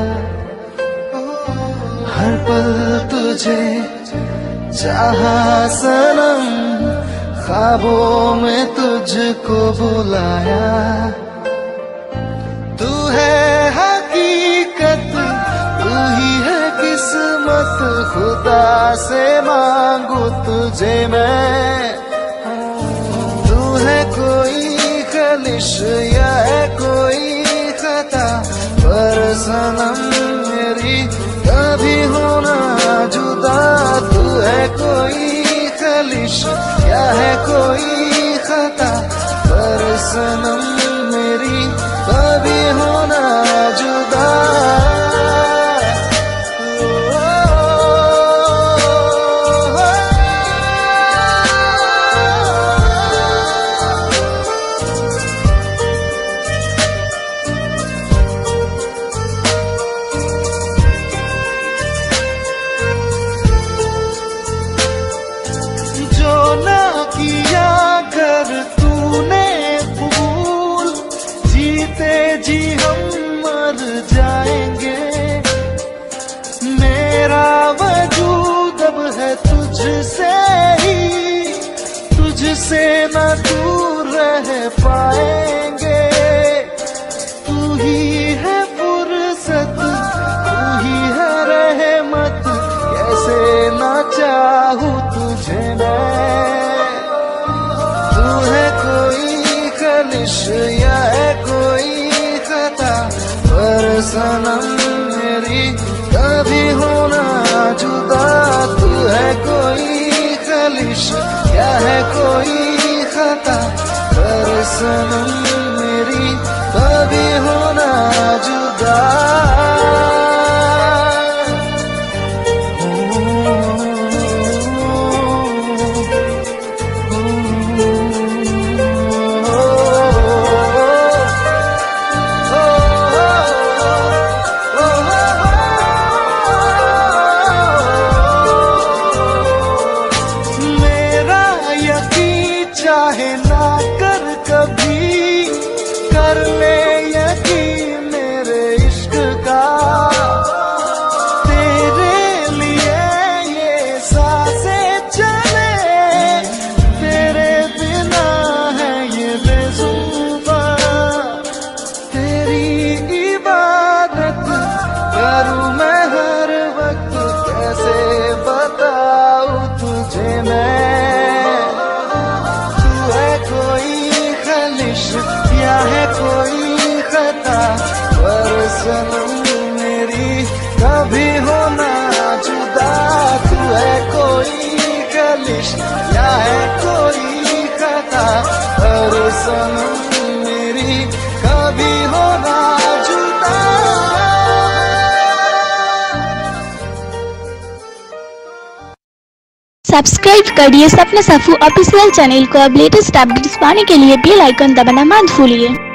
हर पल तुझे चाहा सनम, ख्वाबों में तुझको बुलाया। तू है हकीकत, तू ही है किस्मत, खुदा से मांगू तुझे मैं। तू है कोई खलिश या है कोई खता, पर सनम मेरी कभी होना जुदा। तू है कोई खलिश या है कोई खता, पर सनम मेरी कभी होना जुदा। जी हम मर जाएंगे, मेरा वजूद अब है तुझसे ही, तुझसे न दूर रह पाएंगे। तू ही है फुर्सत, तू ही है रहमत, कैसे न चाहूं तुझे मैं। तू है कोई खलिश या है कोई खता, पर सनम मेरी कभी होना जुदा। तू है कोई खलिश या है कोई खता, पर सनम मेरी कभी होना जुदा। चाहे ना कर कभी, कर ले यकीन मेरे इश्क का। तेरे लिए ये सांसें चले, तेरे बिना है ये बेज़ुबां। तेरी इबादत करूं मैं हर वक्त, कैसे बताऊं तुझे मैं। या है कोई खता, पर सनम मेरी कभी होना जुदा। तू है कोई खलिश या है कोई खता, पर सनम मेरी कभी होना जुदा। सब्सक्राइब करिए सपना सफू ऑफिशियल चैनल को। अब लेटेस्ट अपडेट्स पाने के लिए बेल आइकन दबाना मत भूलिए।